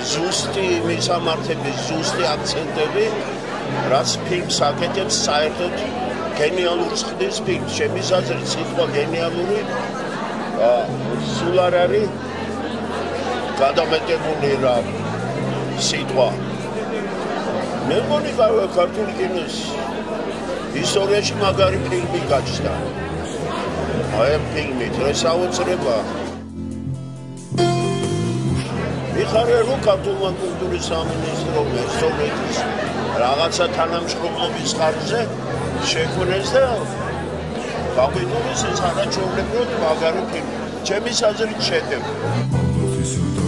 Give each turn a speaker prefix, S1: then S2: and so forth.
S1: ზუსტი მისამართების ზუსტი აქცენტები, რაც ფილმს აკეთებს საერთოდ გენიალურს ხდის ფილმს. ჩემის აზრით სიტყვა გენიალური სულ არ არის გადამეტებული რა სიტყვა. მე მგონი ქართული კინოს ისტორიაში მაგარი ფილმი გაჩნდა. აი ამ ფილმით რა საოცრება. მიხარია რომ ქართულმა კულტურის სამინისტრომ სოვიეთის რაღაცა თანამშრომლობის ხარჯზე შექმნეს და გაგვიტოვეს ეს არაჩვეულებრივად მაგარი ფილმი. ჩემის აზრით შედება.